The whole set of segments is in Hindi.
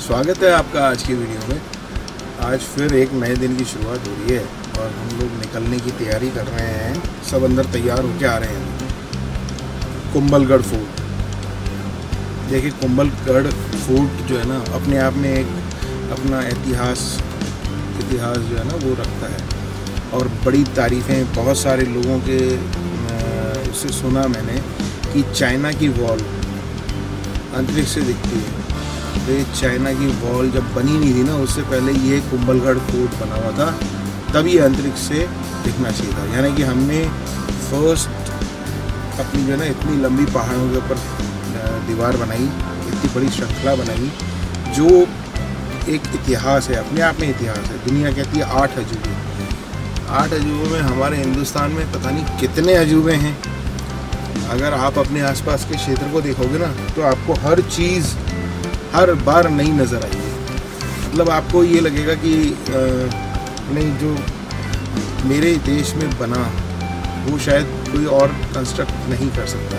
स्वागत है आपका आज की वीडियो में। आज फिर एक नए दिन की शुरुआत हो रही है और हम लोग निकलने की तैयारी कर रहे हैं। सब अंदर तैयार होके आ रहे हैं। कुंभलगढ़ फोर्ट देखिए, कुंभलगढ़ फोर्ट जो है ना, अपने आप में एक अपना इतिहास जो है ना वो रखता है और बड़ी तारीफ़ें बहुत सारे लोगों के उससे सुना मैंने कि चाइना की वॉल अंतरिक्ष से दिखती है। तो ये चाइना की वॉल जब बनी नहीं थी ना, उससे पहले ये कुंभलगढ़ फोर्ट बना हुआ था, तब ये अंतरिक्ष से दिखना चाहिए था। यानी कि हमने फर्स्ट अपनी जो है ना इतनी लंबी पहाड़ों के ऊपर दीवार बनाई, इतनी बड़ी श्रृंखला बनाई जो एक इतिहास है, अपने आप में इतिहास है। दुनिया कहती है 8 अजूबे। 8 अजूबों में हमारे हिंदुस्तान में पता नहीं कितने अजूबे हैं। अगर आप अपने आसपास के क्षेत्र को देखोगे ना, तो आपको हर चीज़ हर बार नई नज़र आएगी। मतलब आपको ये लगेगा कि नहीं, जो मेरे देश में बना वो शायद कोई और कंस्ट्रक्ट नहीं कर सकता।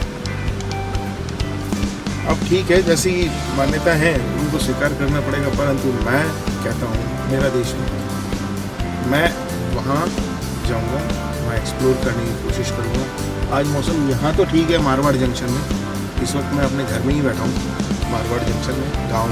अब ठीक है, जैसी मान्यता है उनको स्वीकार करना पड़ेगा, परंतु मैं कहता हूँ मेरा देश में, मैं वहाँ जाऊँगा, वहाँ एक्सप्लोर करने की कोशिश करूँगा। आज मौसम यहाँ तो ठीक है मारवाड़ जंक्शन में, इस वक्त मैं अपने घर में ही बैठा हूँ मारवाड़ जंक्शन में, गांव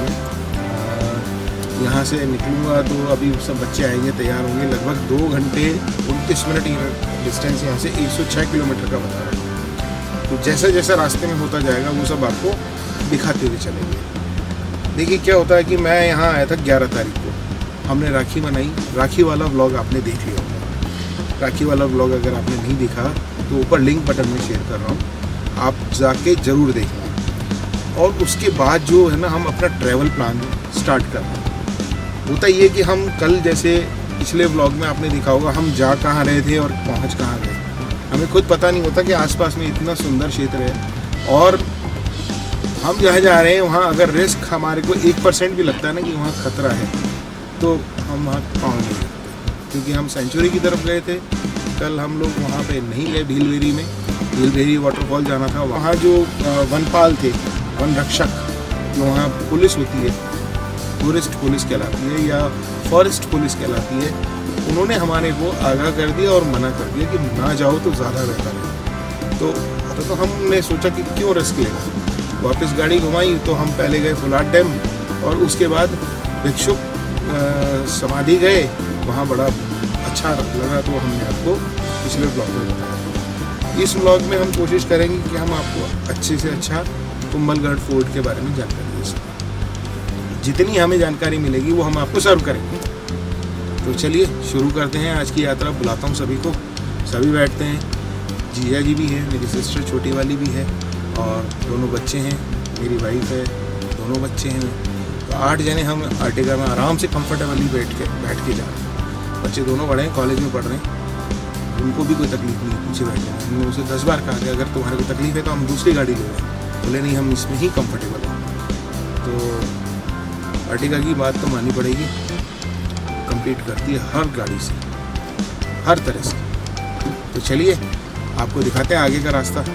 में। यहाँ से निकलूँगा तो अभी सब बच्चे आएंगे, तैयार होंगे। लगभग 2 घंटे 29 मिनट डिस्टेंस यहाँ से 106 किलोमीटर का बता रहा है। तो जैसा जैसा रास्ते में होता जाएगा वो सब आपको दिखाते हुए चलेंगे। देखिए क्या होता है कि मैं यहाँ आया था 11 तारीख को, हमने राखी बनाई। राखी वाला व्लॉग आपने देख लिया होगा। राखी वाला व्लॉग अगर आपने नहीं देखा तो ऊपर लिंक बटन में शेयर कर रहा हूँ, आप जाके ज़रूर देखना। और उसके बाद जो है ना, हम अपना ट्रैवल प्लान स्टार्ट कर रहे हैं। होता ये कि हम कल, जैसे पिछले व्लॉग में आपने देखा होगा, हम जा कहाँ रहे थे और पहुँच कहाँ गए, हमें खुद पता नहीं होता कि आसपास में इतना सुंदर क्षेत्र है। और हम जहाँ जा रहे हैं वहाँ अगर रिस्क हमारे को 1% भी लगता है ना कि वहाँ खतरा है, तो हम वहाँ पहुँच नहीं सकते। क्योंकि हम सेंचुरी की तरफ गए थे, कल हम लोग वहाँ पे नहीं गए। भीलवेरी में भीलवेरी वाटरफॉल जाना था। वहाँ जो वनपाल थे, वन रक्षक, जो वहाँ पुलिस होती है, फॉरेस्ट पुलिस कहलाती है या फॉरेस्ट पुलिस कहलाती है, उन्होंने हमारे को आगाह कर दिया और मना कर दिया कि ना जाओ तो ज़्यादा बेहतर है। तो हमने सोचा कि क्यों रिस्क लेगा। वापस गाड़ी घुमाई तो हम पहले गए फुलाट डैम और उसके बाद भिक्षुक समाधि गए। वहाँ बड़ा अच्छा लगा, तो हमने आपको पिछले ब्लॉग में बताया। इस ब्लॉग में हम कोशिश करेंगे कि हम आपको अच्छे से अच्छा कुंभलगढ़ फोर्ट के बारे में जानकारी दे सकें। जितनी हमें जानकारी मिलेगी वो हम आपको सर्व करेंगे। तो चलिए शुरू करते हैं आज की यात्रा। बुलाता हूँ सभी को, सभी बैठते हैं। जीजा जी भी हैं, मेरी सिस्टर छोटी वाली भी है और दोनों बच्चे हैं, मेरी वाइफ है, दोनों बच्चे हैं। तो 8 जने हम आर्टिगा में आराम से कंफर्टेबली बैठ के जा रहे हैं। बच्चे दोनों बड़े हैं, कॉलेज में पढ़ रहे हैं, उनको भी कोई तकलीफ नहीं है पीछे बैठने में। हमने उसे 10 बार कहा कि अगर तुम्हारे को तकलीफ है तो हम दूसरी गाड़ी ले लें। बोले नहीं, हम इसमें ही कंफर्टेबल हैं। तो आर्टिगा की बात तो माननी पड़ेगी, कम्पीट करती है हर गाड़ी से, हर तरह से। तो चलिए आपको दिखाते हैं आगे का रास्ता।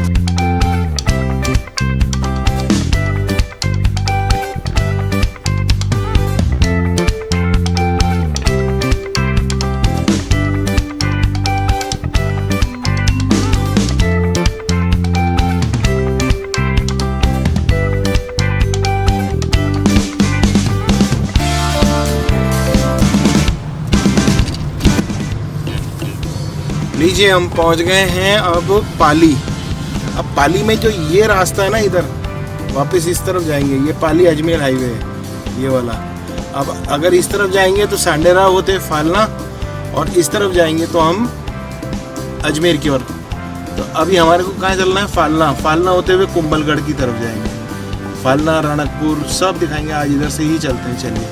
लीजिए, हम पहुंच गए हैं अब पाली। अब पाली में जो ये रास्ता है ना, इधर वापस इस तरफ जाएंगे, ये पाली अजमेर हाईवे है ये वाला। अब अगर इस तरफ जाएंगे तो सांडेरा होते फालना, और इस तरफ जाएंगे तो हम अजमेर की ओर। तो अभी हमारे को कहाँ चलना है? फालना होते हुए कुंभलगढ़ की तरफ जाएंगे। फालना, रणकपुर सब दिखाएंगे। आज इधर से ही चलते हैं, चलिए।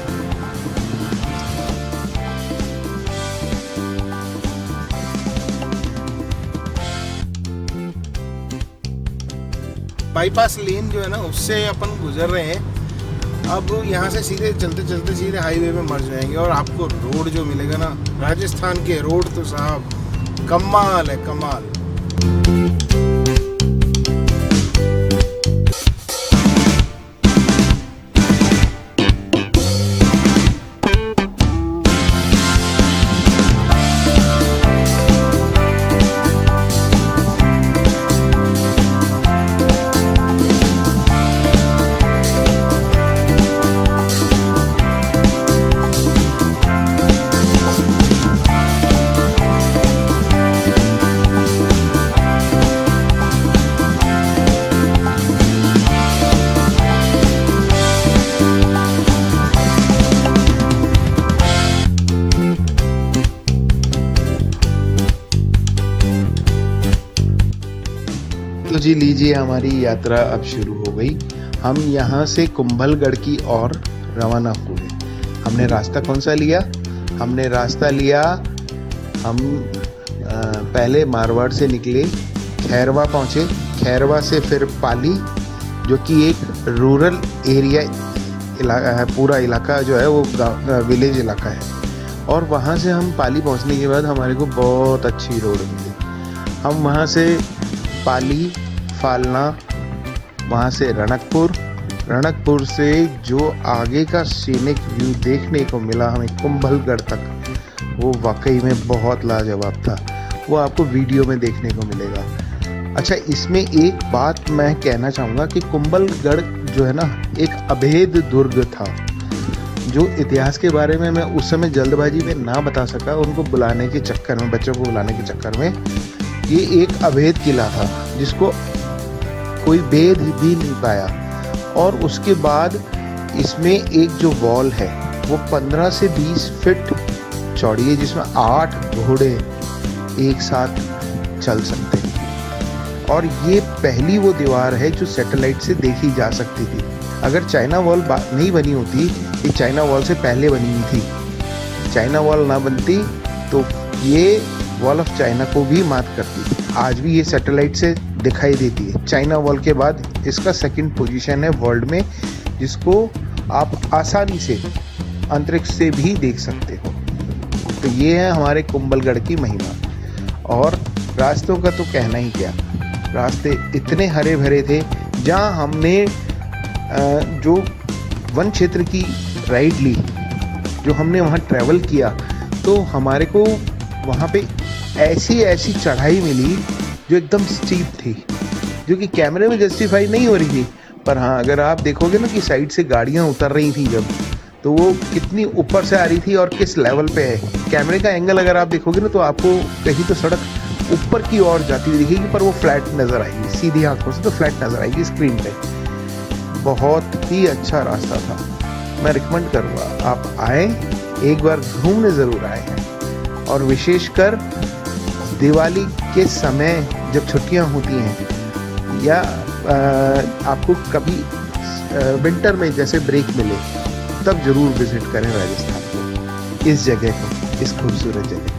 बाईपास लेन जो है ना, उससे अपन गुजर रहे हैं। अब यहाँ से सीधे चलते चलते सीधे हाईवे में मर जाएंगे और आपको रोड जो मिलेगा ना, राजस्थान के रोड तो साहब कमाल है, कमाल। जी लीजिए, हमारी यात्रा अब शुरू हो गई। हम यहाँ से कुंभलगढ़ की ओर रवाना हुए। हमने रास्ता कौन सा लिया? हमने रास्ता लिया, हम पहले मारवाड़ से निकले, खैरवा पहुँचे, खैरवा से फिर पाली, जो कि एक रूरल एरिया इलाका है। पूरा इलाका जो है वो विलेज इलाका है। और वहाँ से हम पाली पहुँचने के बाद हमारे को बहुत अच्छी रोड मिली। हम वहाँ से पाली, फालना, वहाँ से रणकपुर से जो आगे का सीनिक व्यू देखने को मिला हमें कुंभलगढ़ तक, वो वाकई में बहुत लाजवाब था। वो आपको वीडियो में देखने को मिलेगा। अच्छा, इसमें एक बात मैं कहना चाहूँगा कि कुंभलगढ़ जो है ना, एक अभेद दुर्ग था, जो इतिहास के बारे में मैं उस समय जल्दबाजी में ना बता सका। उनको बुलाने के चक्कर में, बच्चों को बुलाने के चक्कर में, ये एक अभेद किला था जिसको कोई भेद भी नहीं पाया। और उसके बाद इसमें एक जो वॉल है वो 15 से 20 फीट चौड़ी है, जिसमें 8 घोड़े एक साथ चल सकते हैं। और ये पहली वो दीवार है जो सैटेलाइट से देखी जा सकती थी। अगर चाइना वॉल नहीं बनी होती, ये चाइना वॉल से पहले बनी हुई थी। चाइना वॉल ना बनती तो ये वॉल ऑफ चाइना को भी मात करती। आज भी ये सैटेलाइट से दिखाई देती है। चाइना वॉल के बाद इसका सेकंड पोजीशन है वर्ल्ड में, जिसको आप आसानी से अंतरिक्ष से भी देख सकते हो। तो ये है हमारे कुंभलगढ़ की महिमा। और रास्तों का तो कहना ही क्या, रास्ते इतने हरे भरे थे। जहाँ हमने जो वन क्षेत्र की राइड ली, जो हमने वहाँ ट्रैवल किया, तो हमारे को वहाँ पे ऐसी चढ़ाई मिली जो एकदम स्टीप थी, जो कि कैमरे में जस्टिफाई नहीं हो रही थी। पर हाँ, अगर आप देखोगे ना कि साइड से गाड़ियाँ उतर रही थी जब, तो वो कितनी ऊपर से आ रही थी और किस लेवल पे है। कैमरे का एंगल अगर आप देखोगे ना, तो आपको कहीं तो सड़क ऊपर की ओर जाती हुई दिखेगी, पर वो फ्लैट नज़र आएगी। सीधी आंखों से तो फ्लैट नज़र आएगी स्क्रीन पे। बहुत ही अच्छा रास्ता था। मैं रिकमेंड करूँगा आप आए, एक बार घूमने ज़रूर आए। और विशेषकर दिवाली के समय जब छुट्टियां होती हैं, या आपको कभी विंटर में जैसे ब्रेक मिले, तब जरूर विजिट करें राजस्थान को, इस जगह को, इस खूबसूरत जगह।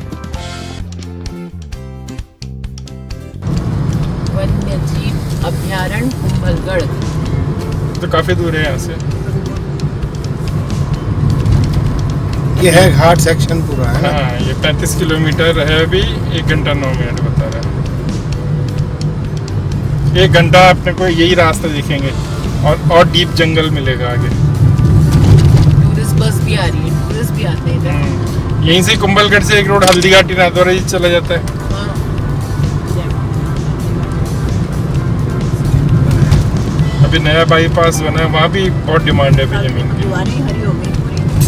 वन्यजीव अभ्यारण्य कुंभलगढ़ तो काफी दूर है यहाँ से। ये है घाट सेक्शन पूरा है। हाँ, ये 35 किलोमीटर है। अभी 1 घंटा 9 मिनट बता रहा है। 1 घंटा अपने को यही रास्ता दिखेंगे और डीप जंगल मिलेगा आगे। टूरिस्ट बस भी आ रही है, टूरिस्ट भी आते हैं। यहीं से कुंभलगढ़ से एक रोड हल्दीघाटी नाथद्वारा चला जाता है। अभी नया बाईपास बना है, वहाँ भी बहुत डिमांड है अभी जमीन की। हरी हो गई।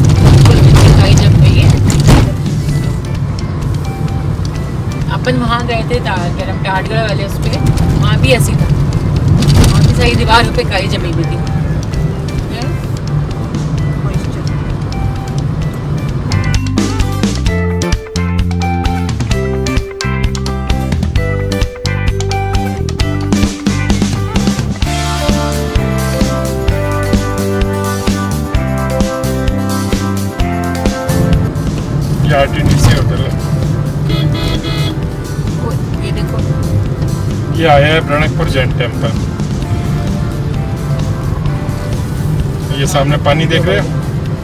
अपन वहाँ गए थे टाटगढ़ वाले उस पे, वहाँ भी ऐसी था, वहाँ भी सही दीवारों पे काई जमी हुई थी। आरटीडीसी होटल है। ये देखो, ये आया है रणकपुर जैन टेम्पल। ये सामने पानी देख रहे हो?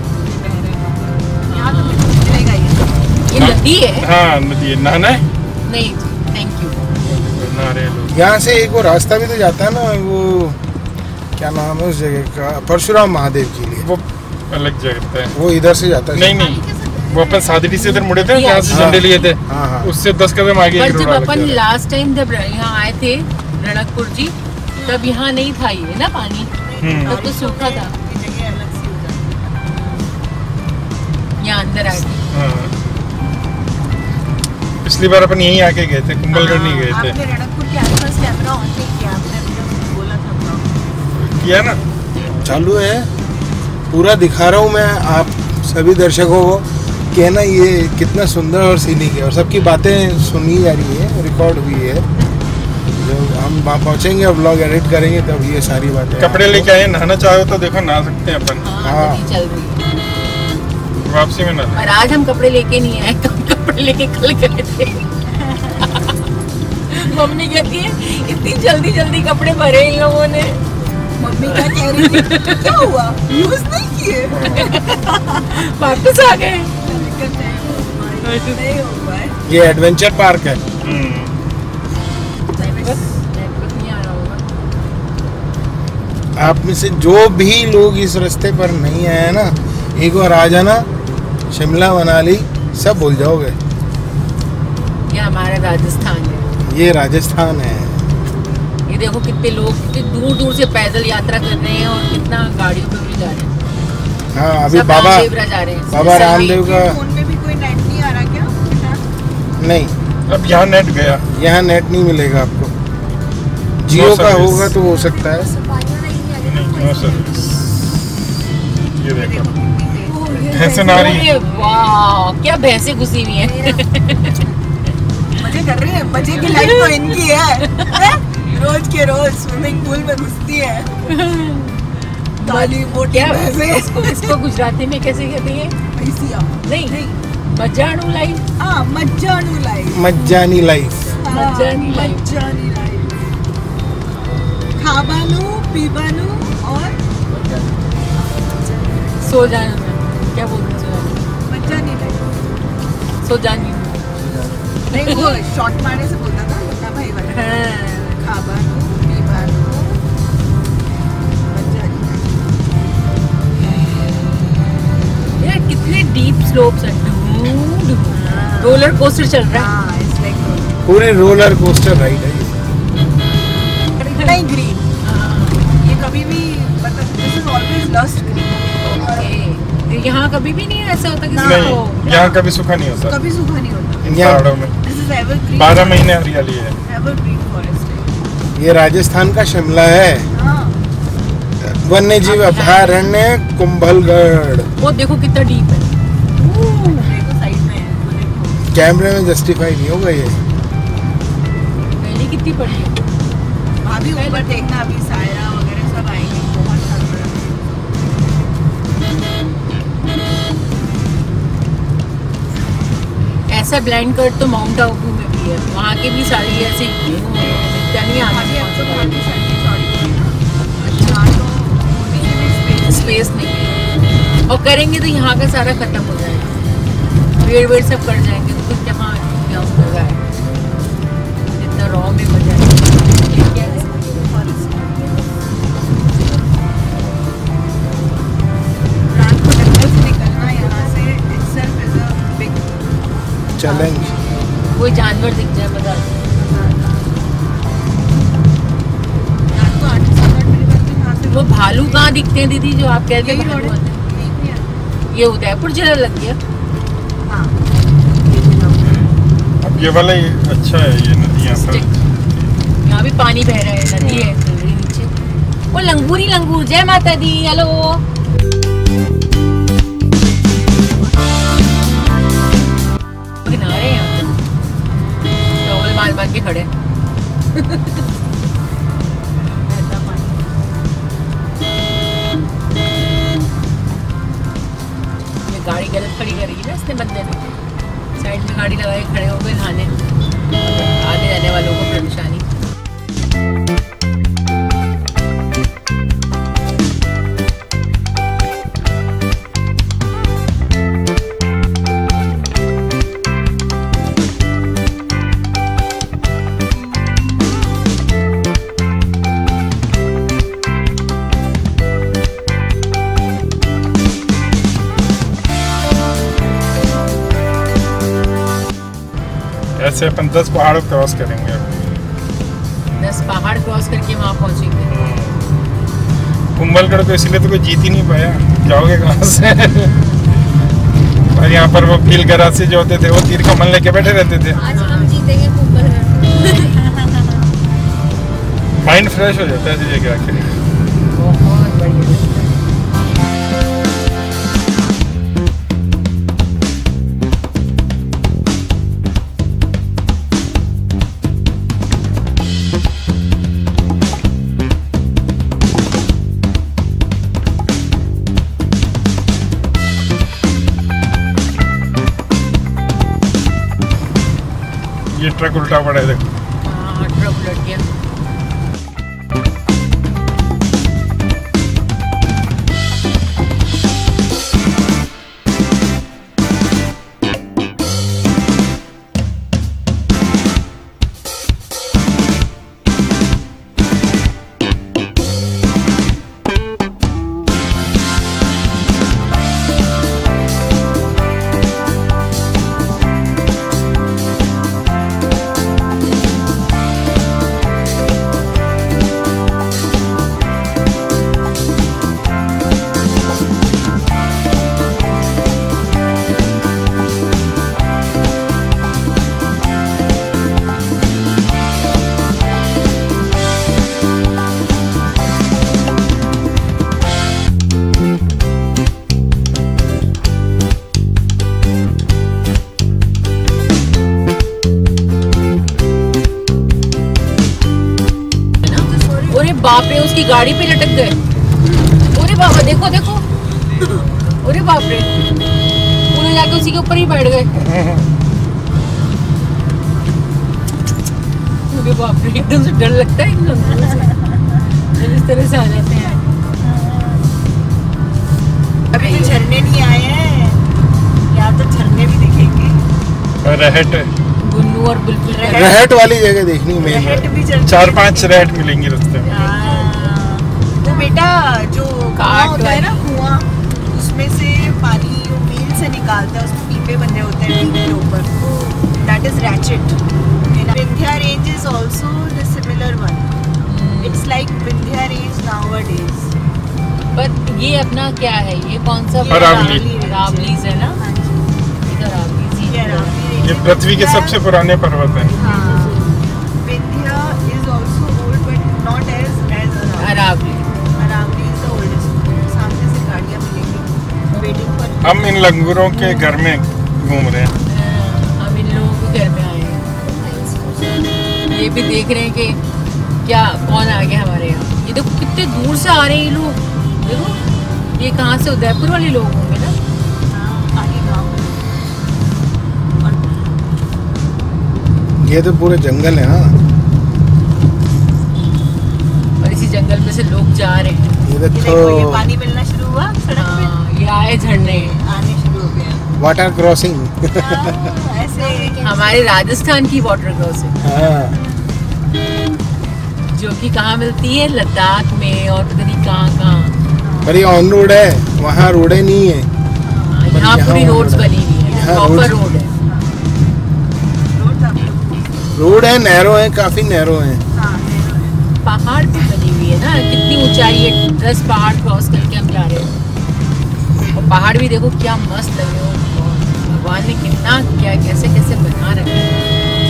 ये नदी है। हाँ, नदी है। नहाना है? नहीं, थैंक यू। नहा रहे लोग। यहाँ से एक वो रास्ता भी तो जाता है ना, वो क्या नाम है उस जगह का, परशुराम महादेव के लिए। वो अलग जगह है, वो इधर से जाता है। नहीं, वो अपन सादड़ी से इधर मुड़े थे, यहाँ से झंडे लिए थे। हाँ। उससे 10 कदम आगे। पर जब अपन लास्ट टाइम जब यहाँ आए थे रणकपुर जी, तब यहाँ नहीं था ये ना पानी, तब तो सूखा था। यहाँ अंदर आए थे। पिछली बार अपन यहीं आके गए थे, कुंभलगढ़ नहीं गए थे। आपने रणकपुर के आसपास कैमरा ऑन नहीं किया, आपने बोला था किया ना, चालू है, पूरा दिखा रहा हूँ मैं आप सभी दर्शकों को कि है ना ये कितना सुंदर और सीनिक है, और सबकी बातें सुनी जा रही है, रिकॉर्ड हुई है। जब हम वहाँ पहुँचेंगे और व्लॉग एडिट करेंगे तब ये सारी बातें कपड़े लेके आए, नहाना चाहो तो देखो नहा सकते हैं अपन, हाँ नदी चल रही है। वापसी में नहा। और आज हम कपड़े लेके नहीं आए, कपड़े लेके कल गए थे। मम्मी कहती है इतनी जल्दी जल्दी कपड़े भरे इन लोगों ने। मम्मी क्या कह रही थी, क्या हुआ, यूज नहीं किए, वापस आ गए। नहीं हुआ है। ये एडवेंचर पार्क है। नेटवर्क नहीं आ रहा होगा। आप में से जो भी लोग इस रास्ते पर नहीं आए ना, एक बार आ जाना, शिमला मनाली सब भूल जाओगे। ये हमारा राजस्थान है। ये राजस्थान है। ये देखो कितने लोग कितने दूर दूर से पैदल यात्रा कर रहे हैं और कितना गाड़ियों पे भी जा रहे हैं। हाँ अभी सब बाबा रामदेवरा जा रहे हैं। बाबा रामदेव का फोन में भी कोई नेट नहीं आ रहा क्या? नहीं, अब यहाँ नेट गया। यहाँ नेट नहीं मिलेगा आपको। जियो का सर्विस। होगा तो हो सकता है। No service. ये देखो भैंसे नहा रही है। अरे वाह, क्या भैंसे घुसी हुई हैं। मजे कर रहे हैं, मजे की लाइफ तो इनकी है। रोज के रोज स्विमिंग पूल में घुसती है, काली मोटी क्या भैंसे। इसको गुजराती में कैसे कहते हैं? भैंसिया। नहीं, मजाणू लाइफ। हाँ, मज्जानू लाइफ। मज्जानी लाइफ। मज्जानी लाइफ। मज्जानी लाइफ। खाबानू, पीबानू और सो जाना। क्या बोलते हैं? मज्जानी लाइफ। सो जानी। नहीं, वो शॉर्ट मारने से बोलता था मुन्ना भाई वाला। हाँ। खाबानू, पीबानू, मज्जानी लाइफ। यार कितने डीप स्लोप्स हैं। रोलर कोस्टर चल रहा है। हाँ, it's like पूरे रोलर कोस्टर राइड है ये। नहीं ग्रीन, हाँ, ये कभी भी मतलब this is always lush green. Okay. यहाँ कभी भी नहीं ऐसा होता कि नहीं, यहाँ कभी सूखा नहीं होता कभी सूखा नहीं होता। इन यहाँ- पहाड़ों में। This is evergreen. 12 महीने हरियाली है। Evergreen forest. ये राजस्थान का शिमला है। हाँ, वन्य जीव अभयारण्य कुंभलगढ़। वो देखो कितना डीप है। देखो साइड में है, वो देखो। कैमरे में जस्टिफाई नहीं होगा ये। पहले कितनी बड़ी है। भाभी ऊपर देखना, अभी सायरा वगैरह सब आएंगे, बहुत सारा। ऐसा ब्लाइंड कट तो माउंट आबू में भी है। वहाँ के भी सारी ऐसे नहीं भाभी अब तो आती। भाभी सारी चौड़ी हुई ना। अच्छा, तो होने के लिए space स्पेस नहीं है। और करेंगे तो यहाँ का सारा खत्म हो जाएगा। पेड़ वेड़ सब कट जाएंगे तो फिर यहाँ क्या होगा? जितना रॉ में मजा है। ये क्या है? रात को जंगल से निकलना यहाँ से itself is a big challenge. कोई जानवर दिख जाए बता दो। रात को 8-7 बजे तक यहाँ से वो भालू कहाँ दिखते हैं दीदी जो आप कहते यही हैं? रोड भालू है, आते हैं। यही है। ये उदयपुर जिला लग गया। हाँ, अब ये वाला ही अच्छा है, ये नदी यहाँ पर। यहाँ भी पानी बह रहा है, नदी है नीचे। वो लंगूरी लंगूर, जय माता दी। हेलो। किनारे हैं यहाँ पे। टॉवल बांध बांध के खड़े हैं। बहता पानी। ये गाड़ी गलत खड़ी करी ना इसने बंदे ने। साइड में गाड़ी लगा के खड़े हो गए नहाने। आने जाने वालों को परेशानी। ऐसे अपन 10 पहाड़ क्रॉस करेंगे अब। 10 पहाड़ क्रॉस करके वहाँ पहुँचेंगे। कुंभलगढ़ को इसलिए तो कोई जीत ही नहीं पाया, जाओगे कहाँ से? और यहाँ पर वो भील गरासी जो होते थे वो तीर कमल लेके बैठे रहते थे। आज हम जीतेंगे कुंभलगढ़। माइंड फ्रेश हो जाता है ऐसी जगह आके। बहुत बढ़िया। ये ट्रक उल्टा पड़ा है देखो। हाँ, ट्रक उलट गया। बाप रे, उसकी गाड़ी पे लटक गए। अरे बाबा, देखो देखो, अरे बाप रे, उन्हें जाके उसी के ऊपर ही बैठ गए। अरे बाप रे, एकदम से डर लगता है इन लोगों से, इस तरह से आ जाते हैं। अभी तो झरने नहीं आए हैं, यहाँ तो झरने भी दिखेंगे। रहट है, गुन्नू और बुलबुल रहट वाली जगह देखनी मेन। रहट भी चल 4-5 रहट मिलेंगी रास्ते में। वो बेटा जो कुआं होता है ना, कुआं, उसमें से पानी व्हील से निकालता है, उसमें पीपे बने होते हैं व्हील के ऊपर। That is ratchet. Vindhya range is also the similar one. It's like Vindhya range nowadays. पर ये अपना क्या है, ये कौन सा? अरावली। अरावलीज है ना। हाँ जी, इधर अरावलीज ही ये है। अरावली रेंज ये है। पृथ्वी के सबसे पुराने पर्वत हैं। हाँ, Vindhya is also old but not as Aravalli. Aravalli is the oldest. सामने से गाड़ियाँ मिलेंगी वेटिंग फॉर। हम इन लंगूरों के घर में घूम रहे हैं। हम इन लोगों के घर में आए हैं। ये भी देख रहे हैं कि क्या कौन आ गया हमारे यहाँ। ये देखो कितने दूर से आ रहे हैं ये लोग। देखो ये कहाँ से, उदयपुर वाले लोग होंगे ना। आगे गाँव। ये तो पूरे जंगल है। हाँ, और इसी जंगल में से लोग जा रहे हैं। ये ये देखो देखो, ये पानी मिलना शुरू हुआ सड़क हाँ, ये आए झरने। पे, आने शुरू हो गया। Water crossing. ऐसे हमारे राजस्थान की वाटर क्रॉसिंग, हाँ, जो कि कहाँ मिलती है, लद्दाख में और पता नहीं कहाँ। पर ये ऑन रोड है, वहाँ रोडे नहीं है। यहाँ पूरी यहाँ रोड्स road है। बनी हुई है, यहाँ प्रॉपर roads- रोड है। रोड है, नैरो है, काफी नैरो है। पहाड़ पे बनी हुई है ना, कितनी ऊंचाई है। 10 पहाड़ क्रॉस करके हम जा रहे हैं। और पहाड़ भी देखो क्या मस्त लगे हो। भगवान ने कितना क्या, कैसे कैसे बना रखा है।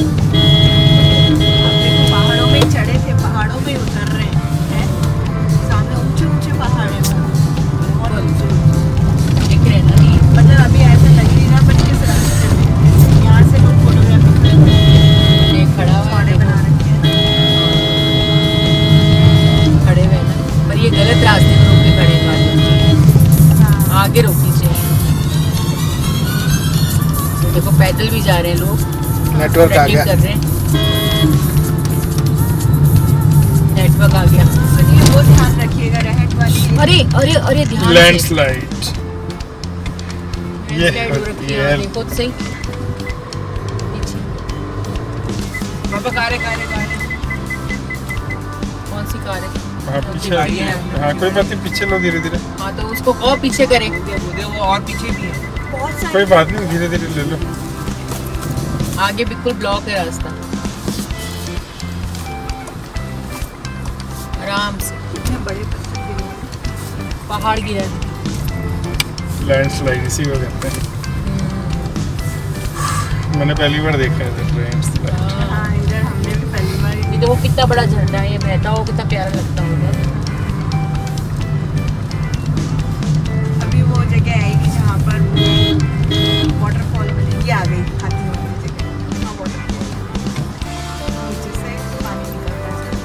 पहाड़ों में चढ़े थे, पहाड़ों में उतर रहे हैं। सामने ऊंचे ऊंचे पहाड़ हैं, बहुत ऊंचे। दिख रहे हैं ना ये। मतलब अभी ऐसा लग नहीं रहा, बट किस रास्ते में यहाँ से लोग फोटोग्राफी कर रहे हैं। ये खड़ा हुआ है, पौधे बना रखे हैं। खड़े हुए हैं ना। पर ये गलत रास्ते में रोक के खड़े हैं गाड़ी। हाँ, आगे रोकनी चाहिए। तो देखो पैदल भी जा रहे हैं लोग, नेटवर्क आ ट्रैकिंग गया। कर रहे हैं। नेटवर्क आ गया। सुनिए, वो ध्यान रखिएगा, रहट वाली। अरे अरे अरे ध्यान से। लैंडस्लाइड। ये लैंडस्लाइड हो रखी है, देखो तो सही। पीछे बाबा, कार है। कौन सी कार है? हाँ, पीछे। हाँ, कोई बात नहीं, पीछे लो धीरे धीरे। हाँ तो उसको कहो पीछे करे। वो और पीछे भी है। बहुत सारी कोई बात नहीं, धीरे धीरे ले लो। आगे बिल्कुल ब्लॉक है रास्ता। आराम से। इतने बड़े पत्थर गिरे हैं। पहाड़ गिरा। लैंडस्लाइड इसी को कहते हैं। मैंने पहली बार देखा है लैंडस्लाइड। हाँ, इधर हमने भी पहली बार ये देखो कितना बड़ा झरना है, ये बहता हो कितना प्यारा लगता होगा। अभी वो जगह आएगी जहाँ पर वाटरफॉल बनेगी। आ गई हाथी वाली जगह। हाँ, वाटरफॉल नीचे से पानी निकलता है।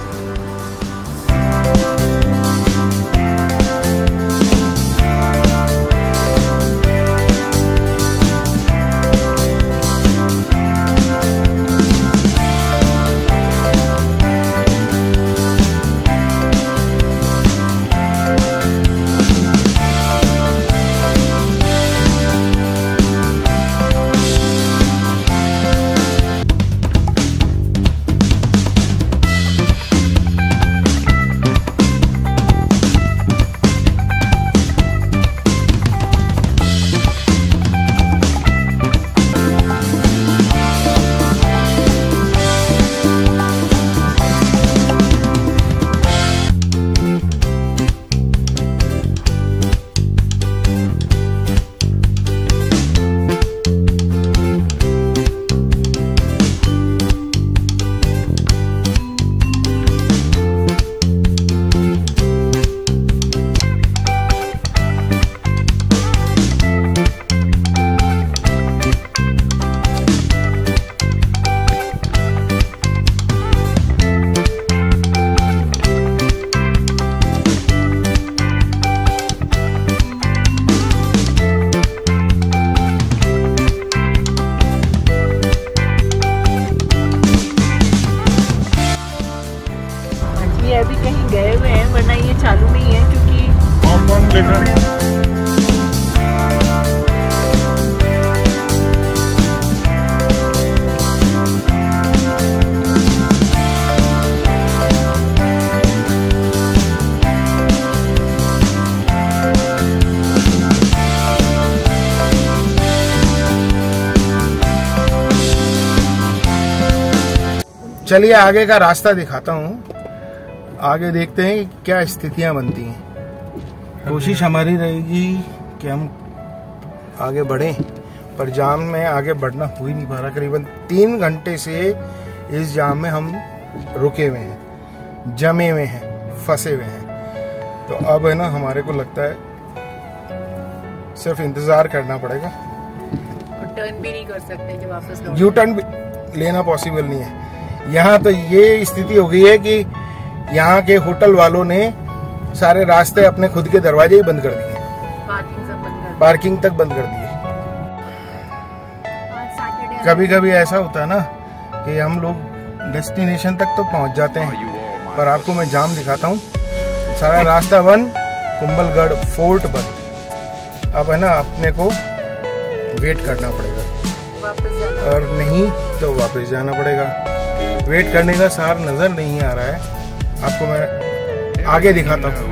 चलिए आगे का रास्ता दिखाता हूँ, आगे देखते हैं कि क्या स्थितियां बनती हैं। कोशिश हमारी रहेगी कि हम आगे बढ़ें, पर जाम में आगे बढ़ना हो ही नहीं पा रहा। करीबन 3 घंटे से इस जाम में हम रुके हुए हैं, जमे हुए हैं, फंसे हुए हैं। तो अब है ना, हमारे को लगता है सिर्फ इंतजार करना पड़ेगा। और टर्न भी नहीं कर सकते कि वापस लौट। यू टर्न लेना पॉसिबल नहीं है। यहाँ तो ये स्थिति हो गई है कि यहाँ के होटल वालों ने सारे रास्ते अपने खुद के दरवाजे ही बंद कर दिए, पार्किंग तक बंद कर दिए। कभी कभी ऐसा होता है ना कि हम लोग डेस्टिनेशन तक तो पहुंच जाते हैं, पर आपको मैं जाम दिखाता हूँ। सारा रास्ता बंद, कुंभलगढ़ फोर्ट बंद। अब है ना, अपने को वेट करना पड़ेगा, और नहीं तो वापस जाना पड़ेगा। वेट करने का सार नजर नहीं आ रहा है, आपको मैं आगे दिखाता हूँ।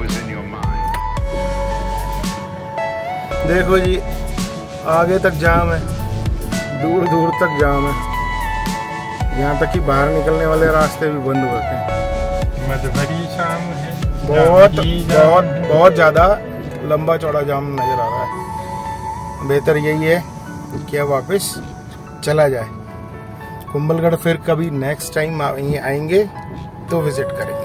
देखो जी, आगे तक जाम है, दूर दूर तक जाम है। यहाँ तक कि बाहर निकलने वाले रास्ते भी बंद हो गए हैं। मधुबरी शाम है, बहुत ज्यादा लंबा चौड़ा जाम नजर आ रहा है। बेहतर यही है कि अब वापस चला जाए। कुंभलगढ़ फिर कभी नेक्स्ट टाइम आएंगे तो विजिट करेंगे।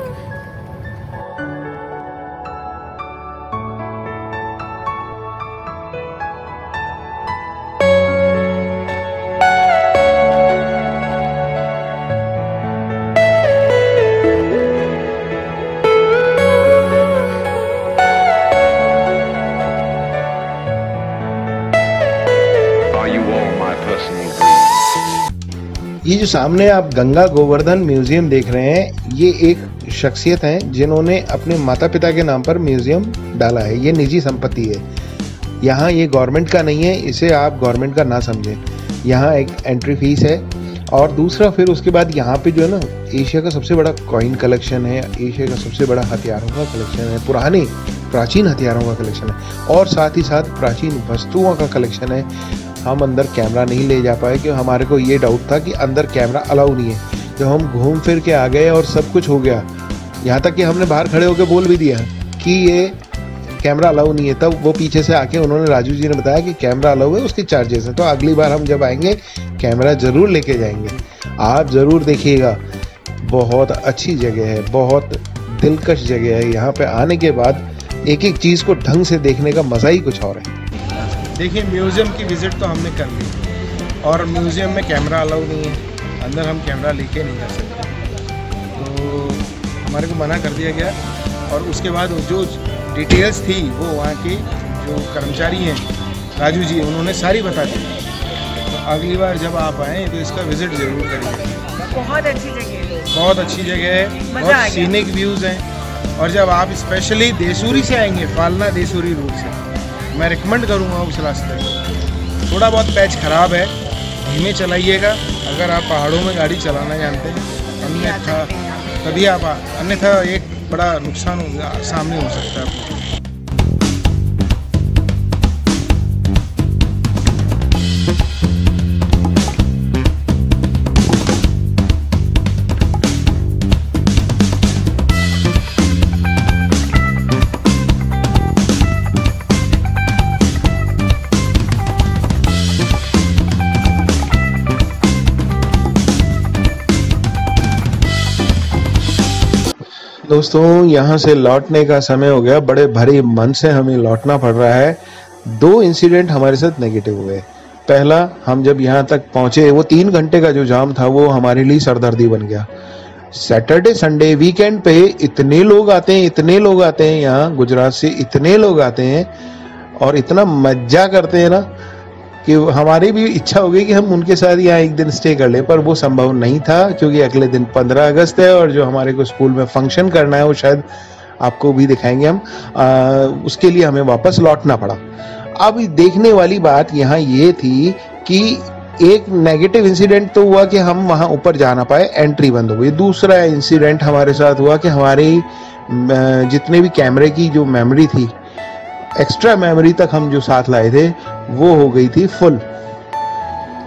ये जो सामने आप गंगा गोवर्धन म्यूजियम देख रहे हैं, ये एक शख्सियत हैं जिन्होंने अपने माता पिता के नाम पर म्यूजियम डाला है। ये निजी संपत्ति है, यहाँ ये गवर्नमेंट का नहीं है, इसे आप गवर्नमेंट का ना समझें। यहाँ एक एंट्री फीस है, और दूसरा फिर उसके बाद यहाँ पे जो है ना, एशिया का सबसे बड़ा कॉइन कलेक्शन है, एशिया का सबसे बड़ा हथियारों का कलेक्शन है, पुराने प्राचीन हथियारों का कलेक्शन है, और साथ ही साथ प्राचीन वस्तुओं का कलेक्शन है। हम अंदर कैमरा नहीं ले जा पाए क्योंकि हमारे को ये डाउट था कि अंदर कैमरा अलाउ नहीं है। जब हम घूम फिर के आ गए और सब कुछ हो गया, यहाँ तक कि हमने बाहर खड़े होकर बोल भी दिया कि ये कैमरा अलाउ नहीं है, तब वो पीछे से आके उन्होंने, राजू जी ने बताया कि कैमरा अलाउ है, उसके चार्जेस हैं। तो अगली बार हम जब आएंगे कैमरा ज़रूर लेके जाएंगे, आप ज़रूर देखिएगा। बहुत अच्छी जगह है, बहुत दिलकश जगह है। यहाँ पे आने के बाद एक एक चीज़ को ढंग से देखने का मज़ा ही कुछ और है। देखिए, म्यूज़ियम की विज़िट तो हमने कर ली, और म्यूज़ियम में कैमरा अलाउ नहीं है, अंदर हम कैमरा लेके नहीं जा सकते, तो हमारे को मना कर दिया गया। और उसके बाद जो डिटेल्स थी वो वहाँ के जो कर्मचारी हैं, राजू जी, उन्होंने सारी बता दी। तो अगली बार जब आप आएँ तो इसका विज़िट ज़रूर करेंगे। बहुत अच्छी जगह है, बहुत अच्छी जगह है, बहुत सीनिक व्यूज़ हैं। और जब आप स्पेशली देसूरी से आएंगे, फालना देसूरी रूट से, मैं रिकमेंड करूँगा उस रास्ते में। थोड़ा बहुत पैच ख़राब है, धीमे चलाइएगा अगर आप पहाड़ों में गाड़ी चलाना जानते हैं, अन्यथा तभी आप, अन्यथा एक बड़ा नुकसान सामने हो सकता है। दोस्तों, यहाँ से लौटने का समय हो गया, बड़े भारी मन से हमें लौटना पड़ रहा है। 2 इंसिडेंट हमारे साथ नेगेटिव हुए। पहला, हम जब यहाँ तक पहुँचे, वो 3 घंटे का जो जाम था वो हमारे लिए सरदर्दी बन गया। सैटरडे संडे वीकेंड पे इतने लोग आते हैं यहाँ गुजरात से, इतने लोग आते हैं और इतना मजा करते हैं ना कि हमारी भी इच्छा हो गई कि हम उनके साथ यहाँ एक दिन स्टे कर ले, पर वो संभव नहीं था क्योंकि अगले दिन 15 अगस्त है और जो हमारे को स्कूल में फंक्शन करना है वो शायद आपको भी दिखाएंगे हम, उसके लिए हमें वापस लौटना पड़ा। अब देखने वाली बात यहाँ ये थी कि एक नेगेटिव इंसिडेंट तो हुआ कि हम वहाँ ऊपर जा ना पाए, एंट्री बंद हो गई। दूसरा इंसिडेंट हमारे साथ हुआ कि हमारी जितने भी कैमरे की जो मेमोरी थी, एक्स्ट्रा मेमोरी तक हम जो साथ लाए थे, वो हो गई थी फुल।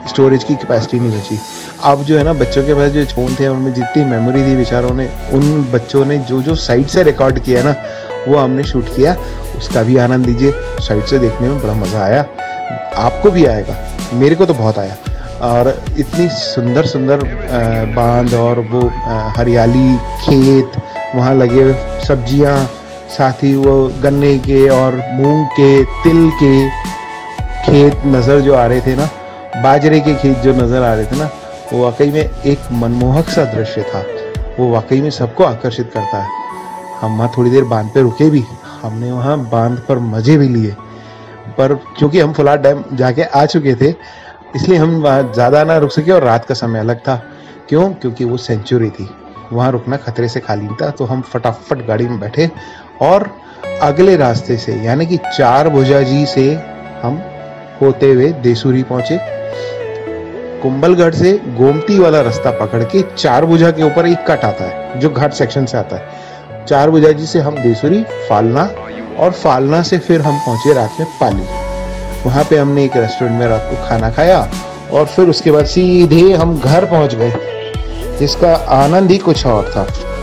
स्टोरेज की कैपेसिटी नहीं बची। अब जो है ना बच्चों के पास जो फ़ोन थे उनमें जितनी मेमोरी थी बेचारों ने, उन बच्चों ने जो जो साइड से रिकॉर्ड किया ना वो हमने शूट किया, उसका भी आनंद लीजिए। साइड से देखने में बड़ा मज़ा आया, आपको भी आएगा, मेरे को तो बहुत आया। और इतनी सुंदर सुंदर बांध और वो हरियाली, खेत, वहाँ लगे हुए सब्जियाँ, साथ ही वो गन्ने के और मूंग के, तिल के खेत नज़र जो आ रहे थे ना, बाजरे के खेत जो नज़र आ रहे थे ना, वो वाकई में एक मनमोहक सा दृश्य था। वो वाकई में सबको आकर्षित करता है। हम वहाँ थोड़ी देर बांध पे रुके भी, हमने वहाँ बांध पर मज़े भी लिए, पर क्योंकि हम फुलार डैम जाके आ चुके थे इसलिए हम वहाँ ज़्यादा ना रुक सके, और रात का समय अलग था। क्यों? क्योंकि वो सेंचुरी थी, वहाँ रुकना खतरे से खाली था। तो हम फटाफट गाड़ी में बैठे और अगले रास्ते से यानी कि 4 भुजा जी से हम होते हुए देसूरी पहुँचे। कुंभलगढ़ से गोमती वाला रास्ता पकड़ के 4 भुजा के ऊपर एक कट आता है जो घाट सेक्शन से आता है। 4 भुजा जी से हम देसूरी, फालना, और फालना से फिर हम पहुंचे रात में पाली। वहाँ पे हमने एक रेस्टोरेंट में रात को खाना खाया और फिर उसके बाद सीधे हम घर पहुंच गए, जिसका आनंद ही कुछ और था।